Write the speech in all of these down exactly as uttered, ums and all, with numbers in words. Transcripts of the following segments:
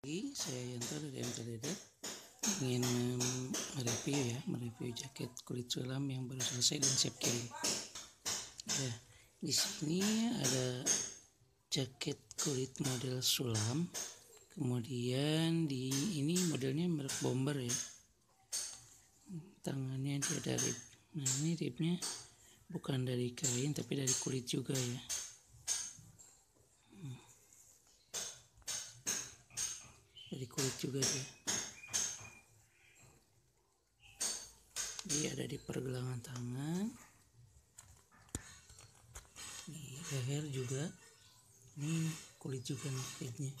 Saya Yanto dari M T Leather ingin mereview ya, mereview jaket kulit sulam yang baru selesai dan siap kirim. Ya, di sini ada jaket kulit model sulam. Kemudian di ini modelnya merek Bomber ya. Tangannya dia ada rib. Nah ini ribnya bukan dari kain tapi dari kulit juga ya. Dari kulit juga dia. Dia ada di pergelangan tangan, di leher juga. Ini kulit juga nih ribnya.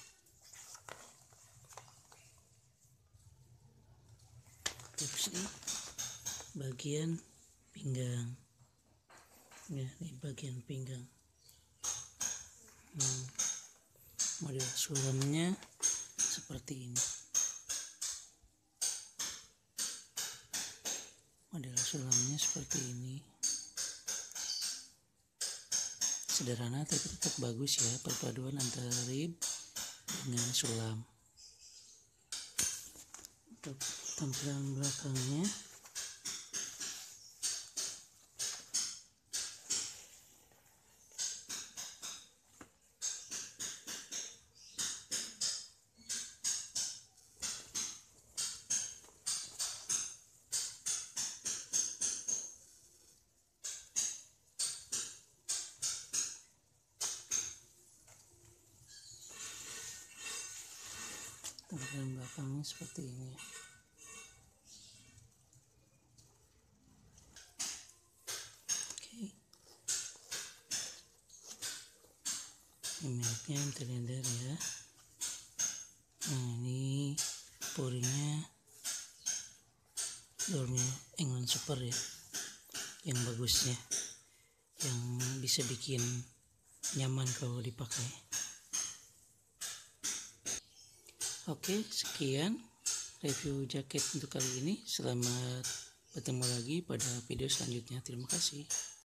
Terus ini bagian pinggang. Ya, ini bagian pinggang. Hmm. Model sulamnya seperti ini. Model sulamnya seperti ini. Sederhana tapi tetap bagus ya, perpaduan antara rib dengan sulam. Untuk tampilan belakangnya, tampilan belakangnya seperti ini. Oke, ini mereknya M T Leather ya. Nah ini porinya dornya England Super ya, yang bagusnya, yang bisa bikin nyaman kalau dipakai. Oke, sekian review jaket untuk kali ini. Selamat bertemu lagi pada video selanjutnya. Terima kasih.